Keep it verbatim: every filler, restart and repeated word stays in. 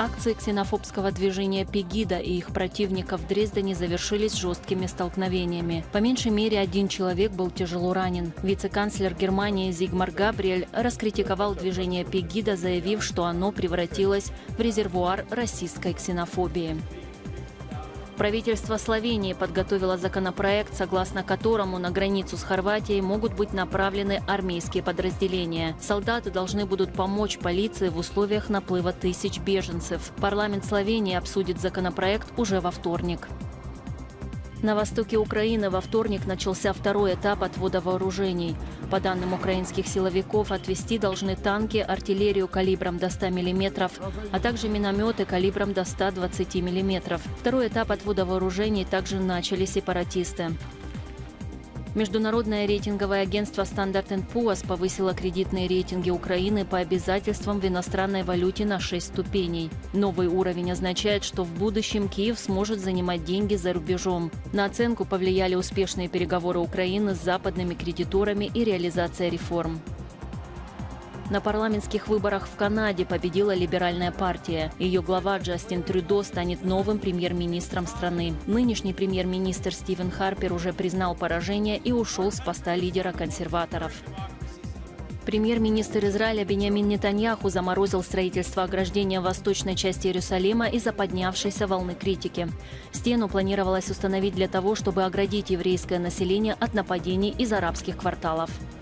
Акции ксенофобского движения «Пегида» и их противников в Дрездене завершились жесткими столкновениями. По меньшей мере один человек был тяжело ранен. Вице-канцлер Германии Зигмар Габриэль раскритиковал движение «Пегида», заявив, что оно превратилось в резервуар российской ксенофобии. Правительство Словении подготовило законопроект, согласно которому на границу с Хорватией могут быть направлены армейские подразделения. Солдаты должны будут помочь полиции в условиях наплыва тысяч беженцев. Парламент Словении обсудит законопроект уже во вторник. На востоке Украины во вторник начался второй этап отвода вооружений. По данным украинских силовиков, отвести должны танки, артиллерию калибром до ста миллиметров, а также минометы калибром до ста двадцати миллиметров. Второй этап отвода вооружений также начали сепаратисты. Международное рейтинговое агентство Standard энд Poor's повысило кредитные рейтинги Украины по обязательствам в иностранной валюте на шесть ступеней. Новый уровень означает, что в будущем Киев сможет занимать деньги за рубежом. На оценку повлияли успешные переговоры Украины с западными кредиторами и реализация реформ. На парламентских выборах в Канаде победила либеральная партия. Ее глава Джастин Трюдо станет новым премьер-министром страны. Нынешний премьер-министр Стивен Харпер уже признал поражение и ушел с поста лидера консерваторов. Премьер-министр Израиля Биньямин Нетаньяху заморозил строительство ограждения в восточной части Иерусалима из-за поднявшейся волны критики. Стену планировалось установить для того, чтобы оградить еврейское население от нападений из арабских кварталов.